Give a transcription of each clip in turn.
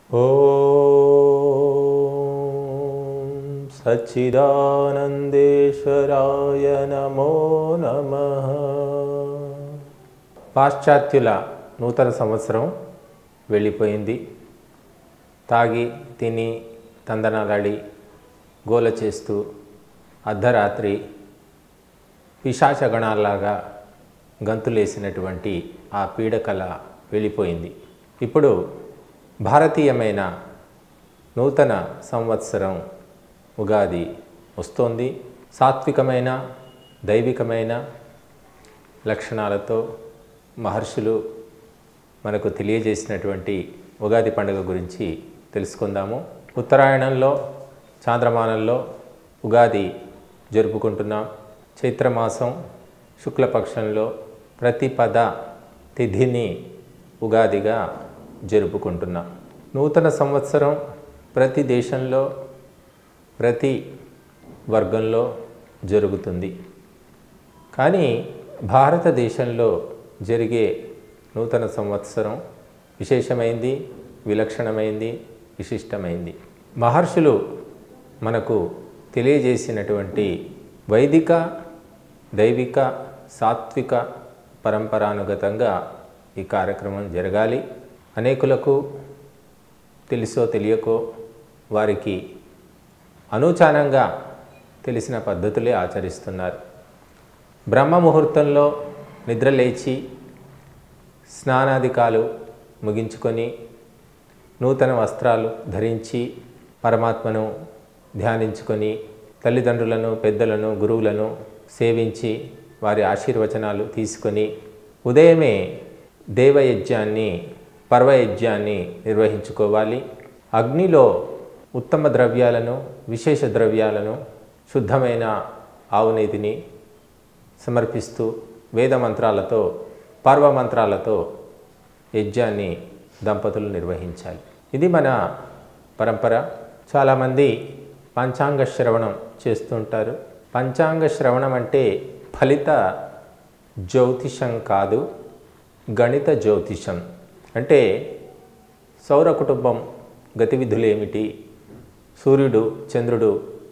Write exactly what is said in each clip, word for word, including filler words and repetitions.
ఓం సచ్చిదానందేశ్వరాయ నమో నమః. పాశ్చాత్యుల నూతన సంవత్సరం వెళ్ళిపోయింది. తాగి తిని తందనాలాడి గోల చేస్తూ అర్ధరాత్రి పిశాచగణాల్లాగా గంతులేసినటువంటి ఆ పీడకల వెళ్ళిపోయింది. ఇప్పుడు భారతీయమైన నూతన సంవత్సరం ఉగాది వస్తోంది. సాత్వికమైన దైవికమైన లక్షణాలతో మహర్షులు మనకు తెలియజేసినటువంటి ఉగాది పండుగ గురించి తెలుసుకుందాము. ఉత్తరాయణంలో చాంద్రమానంలో ఉగాది జరుపుకుంటున్నాం. చైత్రమాసం శుక్లపక్షంలో ప్రతిపద తిథిని ఉగాదిగా జరుపుకుంటున్నాం. నూతన సంవత్సరం ప్రతి దేశంలో ప్రతి వర్గంలో జరుగుతుంది. కానీ భారతదేశంలో జరిగే నూతన సంవత్సరం విశేషమైంది, విలక్షణమైంది, విశిష్టమైంది. మహర్షులు మనకు తెలియజేసినటువంటి వైదిక దైవిక సాత్విక పరంపరానుగతంగా ఈ కార్యక్రమం జరగాలి. అనేకులకు తెలుసో తెలియకో వారికి అనూచానంగా తెలిసిన పద్ధతులే ఆచరిస్తున్నారు. బ్రహ్మ ముహూర్తంలో నిద్రలేచి స్నానాధికాలు ముగించుకొని నూతన వస్త్రాలు ధరించి పరమాత్మను ధ్యానించుకొని తల్లిదండ్రులను పెద్దలను గురువులను సేవించి వారి ఆశీర్వచనాలు తీసుకొని ఉదయమే దేవయజ్ఞాన్ని పర్వయజ్ఞాన్ని నిర్వహించుకోవాలి. అగ్నిలో ఉత్తమ ద్రవ్యాలను విశేష ద్రవ్యాలను శుద్ధమైన ఆవునేతిని సమర్పిస్తూ వేదమంత్రాలతో పర్వమంత్రాలతో యజ్ఞాన్ని దంపతులు నిర్వహించాలి. ఇది మన పరంపర. చాలామంది పంచాంగ శ్రవణం చేస్తుంటారు. పంచాంగ శ్రవణం అంటే ఫలిత జ్యోతిషం కాదు, గణిత జ్యోతిషం. అంటే సౌర కుటుంబం గతివిధులు ఏమిటి, సూర్యుడు చంద్రుడు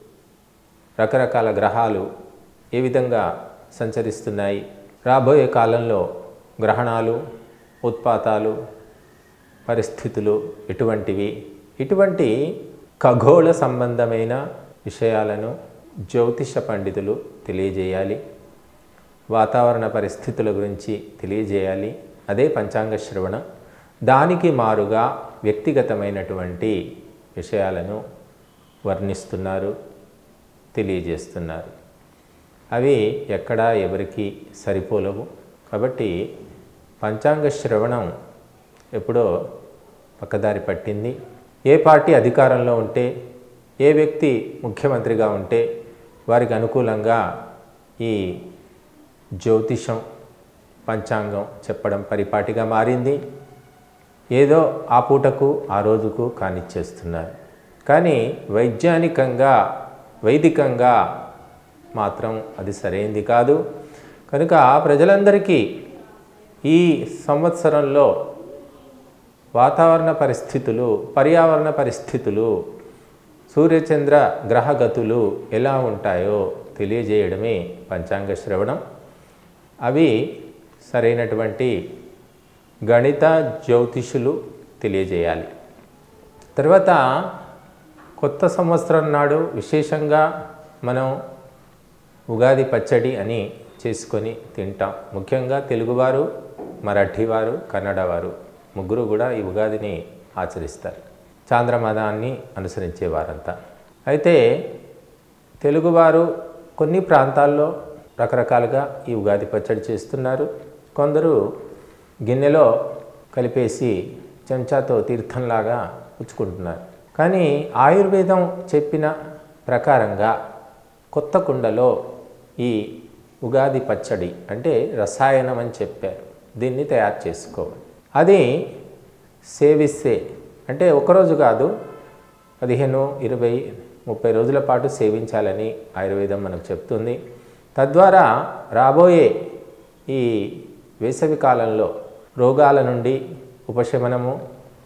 రకరకాల గ్రహాలు ఏ విధంగా సంచరిస్తున్నాయి, రాబోయే కాలంలో గ్రహణాలు ఉత్పాతాలు పరిస్థితులు ఎటువంటివి, ఇటువంటి ఖగోళ సంబంధమైన విషయాలను జ్యోతిష పండితులు తెలియజేయాలి. వాతావరణ పరిస్థితుల గురించి తెలియజేయాలి. అదే పంచాంగ శ్రవణ. దానికి మారుగా వ్యక్తిగతమైనటువంటి విషయాలను వర్ణిస్తున్నారు, తెలియజేస్తున్నారు. అవి ఎక్కడా ఎవరికి సరిపోలవు. కాబట్టి పంచాంగ శ్రవణం ఎప్పుడో పక్కదారి పట్టింది. ఏ పార్టీ అధికారంలో ఉంటే, ఏ వ్యక్తి ముఖ్యమంత్రిగా ఉంటే వారికి అనుకూలంగా ఈ జ్యోతిషం పంచాంగం చెప్పడం పరిపాటిగా మారింది. ఏదో ఆ పూటకు ఆ రోజుకు కానిచ్చేస్తున్నారు. కానీ వైజ్ఞానికంగా వైదికంగా మాత్రం అది సరైంది కాదు. కనుక ప్రజలందరికీ ఈ సంవత్సరంలో వాతావరణ పరిస్థితులు పర్యావరణ పరిస్థితులు సూర్యచంద్ర గ్రహగతులు ఎలా ఉంటాయో తెలియజేయడమే పంచాంగ శ్రవణం. అవి సరైనటువంటి గణిత జ్యోతిషులు తెలియజేయాలి. తర్వాత కొత్త సంవత్సరం నాడు విశేషంగా మనం ఉగాది పచ్చడి అని చేసుకొని తింటాం. ముఖ్యంగా తెలుగువారు, మరాఠీవారు, కన్నడవారు ముగ్గురు కూడా ఈ ఉగాదిని ఆచరిస్తారు. చాంద్రమానాన్ని అనుసరించేవారంతా. అయితే తెలుగువారు కొన్ని ప్రాంతాల్లో రకరకాలుగా ఈ ఉగాది పచ్చడి చేస్తున్నారు. కొందరు గిన్నెలో కలిపేసి చెంచాతో తీర్థంలాగా పుచ్చుకుంటున్నారు. కానీ ఆయుర్వేదం చెప్పిన ప్రకారంగా కొత్త కుండలో ఈ ఉగాది పచ్చడి అంటే రసాయనం అని చెప్పారు, దీన్ని తయారు చేసుకోవాలి. అది సేవిస్తే అంటే ఒకరోజు కాదు, పదిహేను ఇరవై ముప్పై రోజుల పాటు సేవించాలని ఆయుర్వేదం మనకు చెప్తుంది. తద్వారా రాబోయే ఈ వేసవి కాలంలో రోగాల నుండి ఉపశమనము,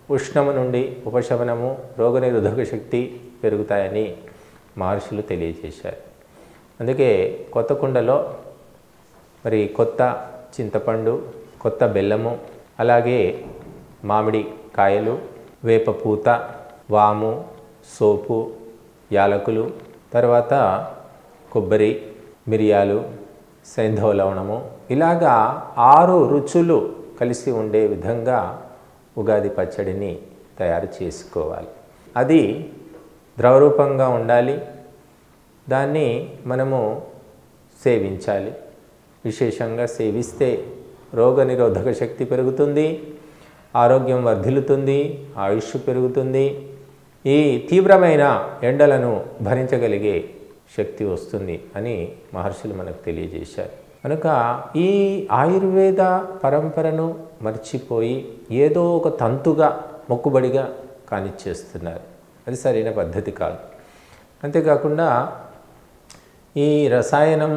ఉష్ణము నుండి ఉపశమనము, రోగనిరోధక శక్తి పెరుగుతాయని మహర్షులు తెలియజేశారు. అందుకే కొత్త కుండలో మరి కొత్త చింతపండు, కొత్త బెల్లము, అలాగే మామిడి కాయలు, వేప పూత, వాము, సోపు, యాలకులు, తర్వాత కొబ్బరి, మిరియాలు, సైంధవ లవణము, ఇలాగా ఆరు రుచులు కలిసి ఉండే విధంగా ఉగాది పచ్చడిని తయారు చేసుకోవాలి. అది ద్రవరూపంగా ఉండాలి. దాన్ని మనము సేవించాలి. విశేషంగా సేవిస్తే రోగనిరోధక శక్తి పెరుగుతుంది, ఆరోగ్యం వర్ధిల్లుతుంది, ఆయుష్ పెరుగుతుంది, ఈ తీవ్రమైన ఎండలను భరించగలిగే శక్తి వస్తుంది అని మహర్షులు మనకు తెలియజేశారు. కనుక ఈ ఆయుర్వేద పరంపరను మర్చిపోయి ఏదో ఒక తంతుగా మొక్కుబడిగా కానిచ్చేస్తున్నారు. అది సరైన పద్ధతి కాదు. అంతేకాకుండా ఈ రసాయనం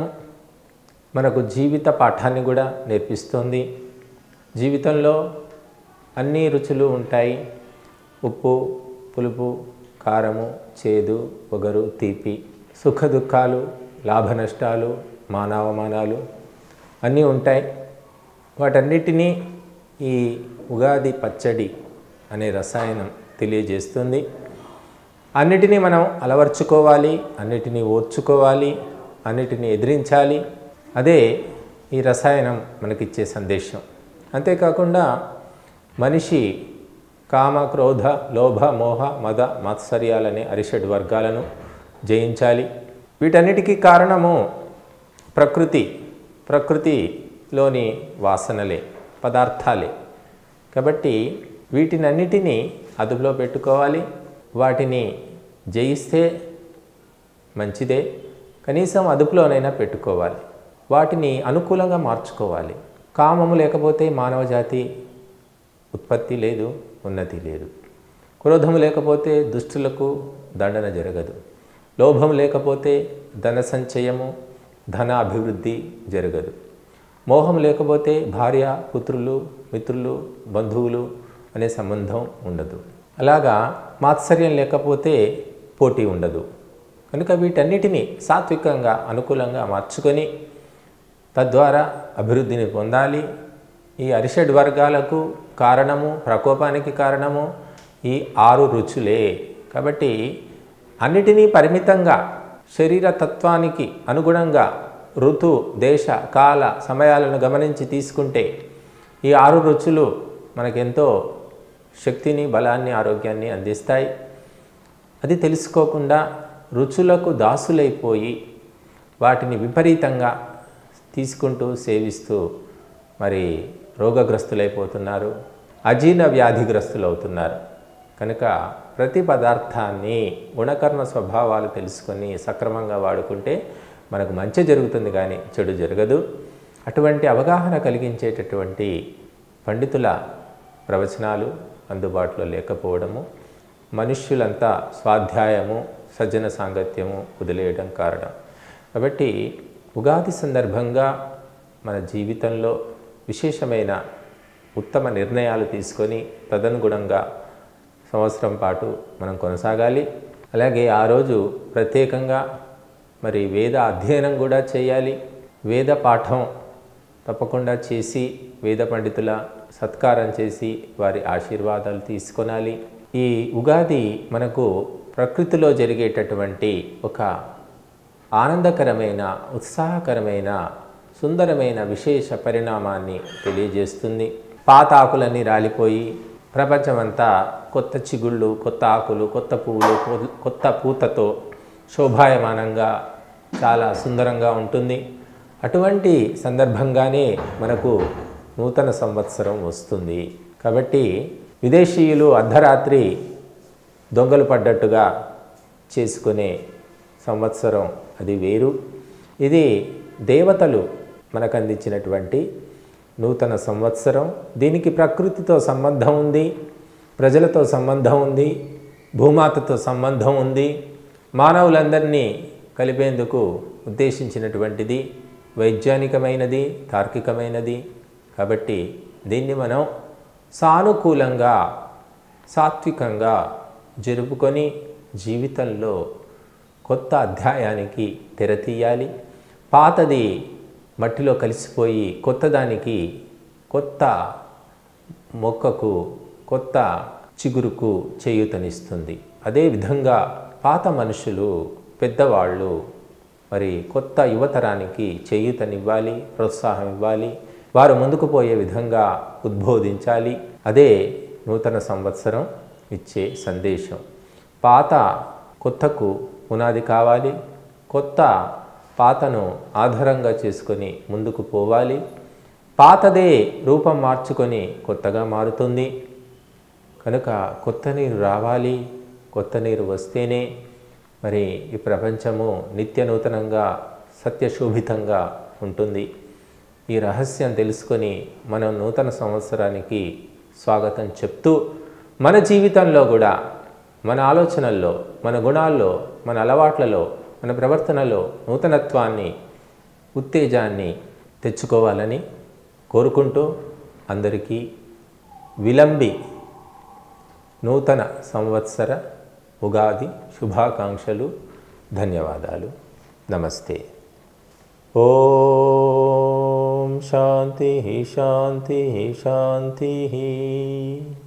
మనకు జీవిత పాఠాన్ని కూడా నేర్పిస్తుంది. జీవితంలో అన్ని రుచులు ఉంటాయి. ఉప్పు, పులుపు, కారము, చేదు, పొగరు, తీపి, సుఖ దుఃఖాలు, లాభ నష్టాలు, మానవమానాలు అన్నీ ఉంటాయి. వాటన్నిటినీ ఈ ఉగాది పచ్చడి అనే రసాయనం తెలియజేస్తుంది. అన్నిటినీ మనం అలవర్చుకోవాలి, అన్నిటినీ ఓర్చుకోవాలి, అన్నిటినీ ఎదిరించాలి. అదే ఈ రసాయనం మనకిచ్చే సందేశం. అంతేకాకుండా మనిషి కామ, క్రోధ, లోభ, మోహ, మద, మాత్సర్యాలనే అరిషడ్ వర్గాలను జయించాలి. వీటన్నిటికీ కారణము ప్రకృతి. ప్రకృతిలోని వాసనలే, పదార్థాలే. కాబట్టి వీటినన్నిటినీ అదుపులో పెట్టుకోవాలి. వాటిని జయిస్తే మంచిదే, కనీసం అదుపులోనైనా పెట్టుకోవాలి. వాటిని అనుకూలంగా మార్చుకోవాలి. కామము లేకపోతే మానవ జాతి ఉత్పత్తి లేదు, ఉన్నతి లేదు. క్రోధము లేకపోతే దుష్టులకు దండన జరగదు. లోభం లేకపోతే ధన సంచయము, ధన అభివృద్ధి జరగదు. మోహం లేకపోతే భార్య, పుత్రులు, మిత్రులు, బంధువులు అనే సంబంధం ఉండదు. అలాగా మాత్సర్యం లేకపోతే పోటీ ఉండదు. కనుక వీటన్నిటినీ సాత్వికంగా అనుకూలంగా మార్చుకొని తద్వారా అభివృద్ధిని పొందాలి. ఈ అరిషడ్ వర్గాలకు కారణము, ప్రకోపానికి కారణము ఈ ఆరు రుచులే. కాబట్టి అన్నిటినీ పరిమితంగా శరీర తత్వానికి అనుగుణంగా ఋతు, దేశ, కాల, సమయాలను గమనించి తీసుకుంటే ఈ ఆరు రుచులు మనకెంతో శక్తిని, బలాన్ని, ఆరోగ్యాన్ని అందిస్తాయి. అది తెలుసుకోకుండా రుచులకు దాసులైపోయి వాటిని విపరీతంగా తీసుకుంటూ సేవిస్తూ మరి రోగగ్రస్తులైపోతున్నారు, అజీర్ణ వ్యాధిగ్రస్తులు అవుతున్నారు. కనుక ప్రతి పదార్థాన్ని గుణకర్మ స్వభావాలు తెలుసుకొని సక్రమంగా వాడుకుంటే మనకు మంచి జరుగుతుంది, కానీ చెడు జరగదు. అటువంటి అవగాహన కలిగించేటటువంటి పండితుల ప్రవచనాలు అందుబాటులో లేకపోవడము, మనుష్యులంతా స్వాధ్యాయము, సజ్జన సాంగత్యము వదిలేయడం కారణం. కాబట్టి ఉగాది సందర్భంగా మన జీవితంలో విశేషమైన ఉత్తమ నిర్ణయాలు తీసుకొని తదనుగుణంగా సంవత్సరం పాటు మనం కొనసాగాలి. అలాగే ఆ రోజు ప్రత్యేకంగా మరి వేద అధ్యయనం కూడా చేయాలి. వేద పాఠం తప్పకుండా చేసి వేద పండితుల సత్కారం చేసి వారి ఆశీర్వాదాలు తీసుకొనాలి. ఈ ఉగాది మనకు ప్రకృతిలో జరిగేటటువంటి ఒక ఆనందకరమైన, ఉత్సాహకరమైన, సుందరమైన విశేష పరిణామాన్ని తెలియజేస్తుంది. పాత ఆకులన్నీ రాలిపోయి ప్రపంచమంతా కొత్త చిగుళ్ళు, కొత్త ఆకులు, కొత్త పువ్వులు, కొత్త పూతతో శోభాయమానంగా చాలా సుందరంగా ఉంటుంది. అటువంటి సందర్భంగానే మనకు నూతన సంవత్సరం వస్తుంది. కాబట్టి విదేశీయులు అర్ధరాత్రి దొంగలు పడ్డట్టుగా చేసుకునే సంవత్సరం అది వేరు. ఇది దేవతలు మనకు అందించినటువంటి నూతన సంవత్సరం. దీనికి ప్రకృతితో సంబంధం ఉంది, ప్రజలతో సంబంధం ఉంది, భూమాతతో సంబంధం ఉంది, మానవులందరినీ కలిపేందుకు ఉద్దేశించినటువంటిది, వైజ్ఞానికమైనది, తార్కికమైనది. కాబట్టి దీన్ని మనం సానుకూలంగా సాత్వికంగా జరుపుకొని జీవితంలో కొత్త అధ్యాయానికి తెరతీయాలి. పాతది మట్టిలో కలిసిపోయి కొత్తదానికి, కొత్త మొక్కకు, కొత్త చిగురుకు చేయూతనిస్తుంది. అదేవిధంగా పాత మనుషులు, పెద్దవాళ్ళు మరి కొత్త యువతరానికి చేయూతనివ్వాలి, ప్రోత్సాహం ఇవ్వాలి. వారు ముందుకు పోయే విధంగా ఉద్బోధించాలి. అదే నూతన సంవత్సరం ఇచ్చే సందేశం. పాత కొత్తకు పునాది కావాలి. కొత్త పాతను ఆధారంగా చేసుకొని ముందుకు పోవాలి. పాతదే రూపం మార్చుకొని కొత్తగా మారుతుంది. కనుక కొత్త నీరు రావాలి. కొత్త నీరు వస్తేనే మరి ఈ ప్రపంచము నిత్య నూతనంగా సత్యశోభితంగా ఉంటుంది. ఈ రహస్యం తెలుసుకొని మనం నూతన సంవత్సరానికి స్వాగతం చెప్తూ మన జీవితంలో కూడా, మన ఆలోచనల్లో, మన గుణాల్లో, మన అలవాట్లలో, మన ప్రవర్తనలో నూతనత్వాన్ని, ఉత్తేజాన్ని తెచ్చుకోవాలని కోరుకుంటూ అందరికీ విలంబి నూతన సంవత్సర ఉగాది శుభాకాంక్షలు, ధన్యవాదాలు. నమస్తే. ఓం శాంతి శాంతి శాంతి.